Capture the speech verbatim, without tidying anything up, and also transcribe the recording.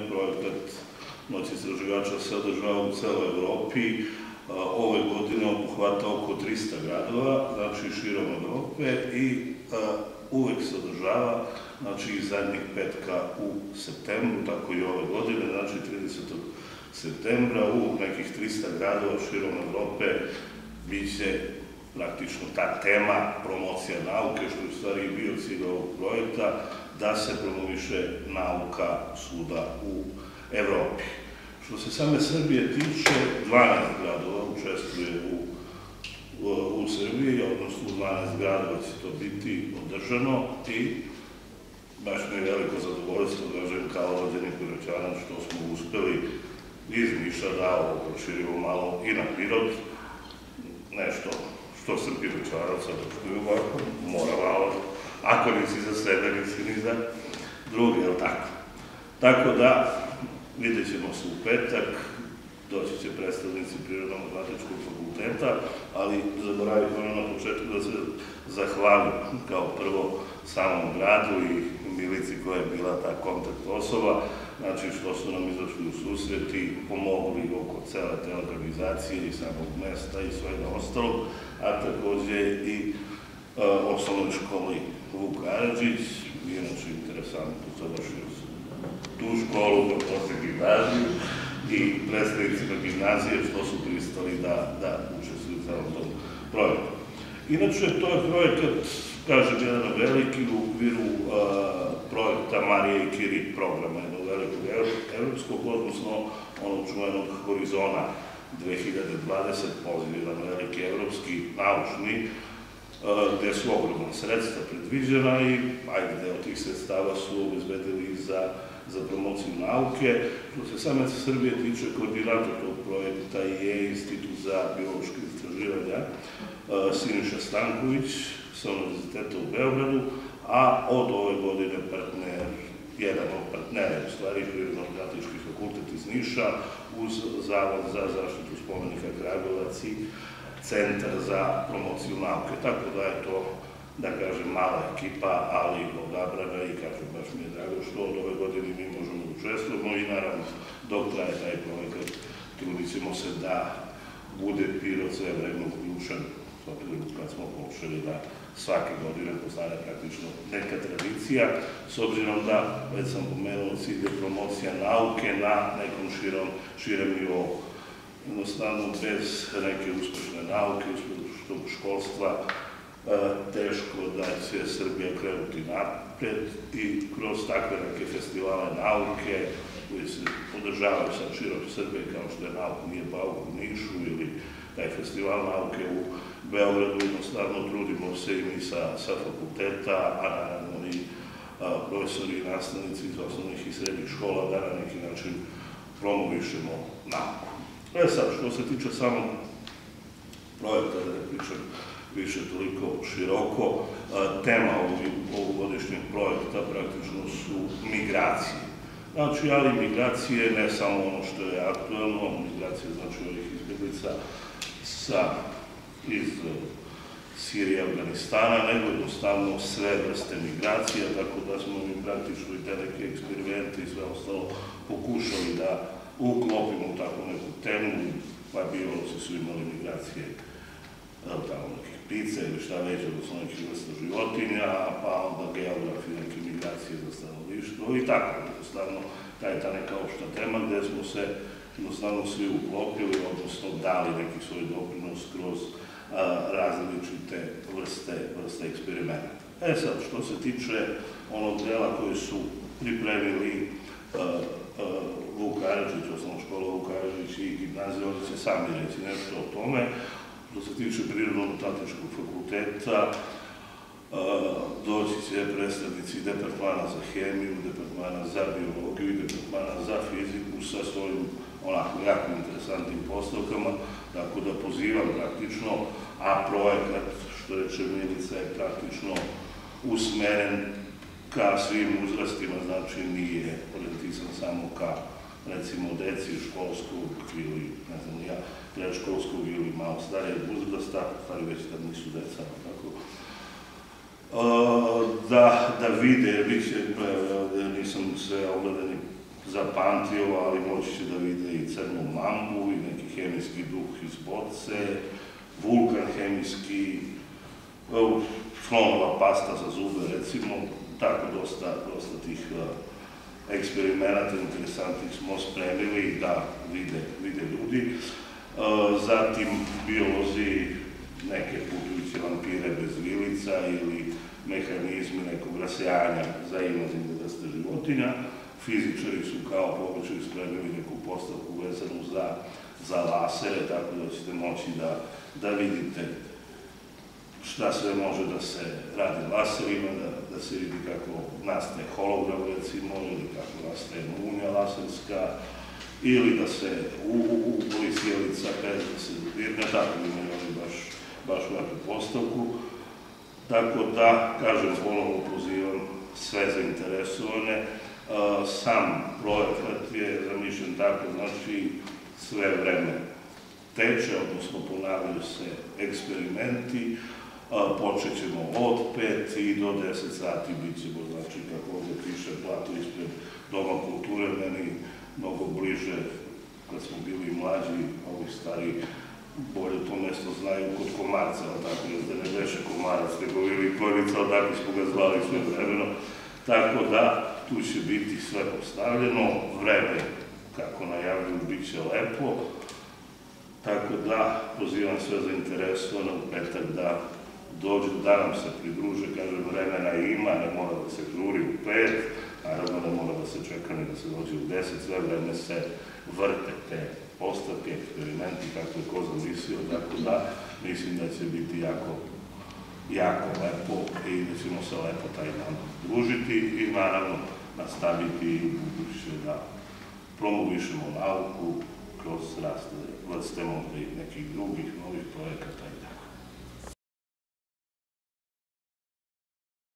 Projekat Noć istraživača se održava u celoj Evropi. Ove godine obuhvata oko trista gradova, znači širom Evrope, i uvek se održava, znači i zadnjih petka u septembru, tako i ove godine, znači tridesetog septembra u nekih trista gradova širom Evrope biće praktično ta tema promocija nauke, što je u stvari i bio cilj ovog projekta, da se promoviše nauka svuda u Evropi. Što se same Srbije tiče, dvanaest gradova učestvuje u Srbiji, odnosno u dvanaest gradova će to biti održano i baš mi je veliko zadovoljstvo, kažem, kao rođeni Piroćanac, što smo uspeli iz Niša da ovo proširimo malo i na Pirot, nešto što sam Piroćanac, a da mora malo, ako nisi za sebe, nisi ni za drugi, jel tako? Tako da, vidjet ćemo se u petak, doći će predstavnici Prirodno-matematičkog fakulteta, ali zaboravim ono na početku da se zahvalim kao prvo samom gradu i milici koja je bila ta kontakt osoba, znači što su nam izašli u susret i pomogli oko cele te organizacije i samog mesta i svega ostalog, a takođe i osnovnoj školi Vuk Karadžić, inače interesantno završio tu školu, pa posle gimnaziju, i predstavnicima gimnazije što su pristali da učestvuju u celom tom projektu. Inače, to je projekat, kažem, jedan veliki u okviru projekta Marije i Kiri programa, jednog velikog evropskog, odnosno onog čuvenog Horizona dve hiljade dvadeset, pozivan veliki evropski naučni, gde su ogromna sredstva predviđena i ajde deo tih sredstava su obezbedili za promociju nauke. Što se same Srbije tiče, koordinator tog projekta je Institut za biološke istraživanja Siniša Stanković sa Univerziteta u Beogradu, a od ove godine partner, jedan od partnera, u stvari Prirodno-matematički fakultet iz Niša, uz Zavod za zaštitu spomenika Kragujevac i Centar za promociju nauke. Tako da je to, da kažem, mala ekipa, ali odabrana i, kažem, baš mi je drago što od ove godine mi možemo da učestvujemo i naravno dok traje taj projekat trudit ćemo se da bude Pirot sve vreme uključen, kad smo počeli da svake godine postane praktično neka tradicija, s obzirom da, već sam pomenuo, cilj je promocija nauke na nekom širem nivou. Jednostavno, bez neke uspešne nauke, uspešnog školstva, teško da će Srbija krenuti napred i kroz takve neke festivale nauke koji se održavaju sad širom Srbije, kao što je Nauka nije bauk u Nišu ili taj festival nauke u Beogradu, jednostavno trudimo se i mi sa fakulteta, a naravno i profesori i nastavnici iz osnovnih i srednjih škola da na neki način promovišemo nauku. E sad, što se tiče samog projekta, da ne pričam više toliko široko, tema ovogodišnjeg projekta praktično su migracije. Znači, ali migracije ne samo ono što je aktuelno, migracije znači ovih izbjeglica iz Sirije i Afganistana, nego jednostavno sve vrste migracija, tako da smo mi praktično i te neke eksperimente i sve ostalo pokušali da uklopimo u takvu neku temu, pa biolozi su imali migracije tamo nekih ptica ili šta već, odnosno nekih vrsta životinja, pa onda geografi neke migracije za stanovništvo i tako, jednostavno, ta je ta neka opšta tema gde smo se jednostavno svi uklopili, odnosno dali neki svoj doprinos kroz različite vrste eksperimenta. E sad, što se tiče onog dela koji su pripremili Vuk Karadžić, osnovna škola Vuk Karadžić i gimnazija, oni će sami reći nešto o tome. Što se tiče Prirodno-matematičkog fakulteta, doći će predstavnici departmana za hemiju, departmana za biologiju i departmana za fiziku sa svojim onako jako interesantnim postavkama, tako da pozivam praktično, a projekat, što reče Milica, je praktično usmeren ka svim uzrastima, znači nije orijentisan samo ka, recimo, deci školskog ili, ne znam, ja, predškolskog ili malo starijeg uzrasta, stvari već kad nisu deca, tako, da vide, bih se, nisam sve ogledani zapamtilo, ali moći će da vide i crnu mambu, i neki hemijski duh iz boce, vulkan hemijski, slonova pasta za zube, recimo, tako dosta, dosta tih eksperimenata interesantnih smo spremili da vide, vide ljudi. Zatim biolozi, neke putujuće vampire bez vilica ili mehanizmi nekog rasejanja za invazivne vrste životinja. Fizičari su kao povrću spremili neku postavku vezanu za, za lasere, tako da ćete moći da, da vidite šta sve može da se radi laserima, da, da se vidi kako nastaje hologram, recimo, ili kako nastaje munja laserska, ili da se uvoli sjelica bez da se dirne, tako da imaju baš, baš lepu postavku. Tako da, kažem, ponovno pozivam sve zainteresovane. Sam projekat je zamišljen tako, znači sve vreme teče, odnosno ponavljaju se eksperimenti, počet ćemo od pet i do deset sati bit ćemo, znači kako ovdje piše, plato ispred Doma kulture, meni mnogo bliže, kad smo bili mlađi, ovi stari, bolje to mesto znaju kod Komarca, tako da ne beše Komarac, nego ili Kovica, tako smo ga zvali sve vremeno, tako da tu će biti sve postavljeno, vreme, kako najavljuju, bit će lepo, tako da pozivam sve zainteresovane u petak da dođu, da nam se pridruže, kažem, vremena ima, ne mora da se žuri u pet, naravno ne mora da se čeka ni da se dođe u deset, sve vreme se vrte te postavke, eksperimenti, kako je ko zamislio, tako da mislim da će biti jako, jako lepo i da ćemo se lepo taj dan družiti i naravno nastaviti i u buduće da promovišemo nauku kroz rast vrste nekih drugih novih projekata.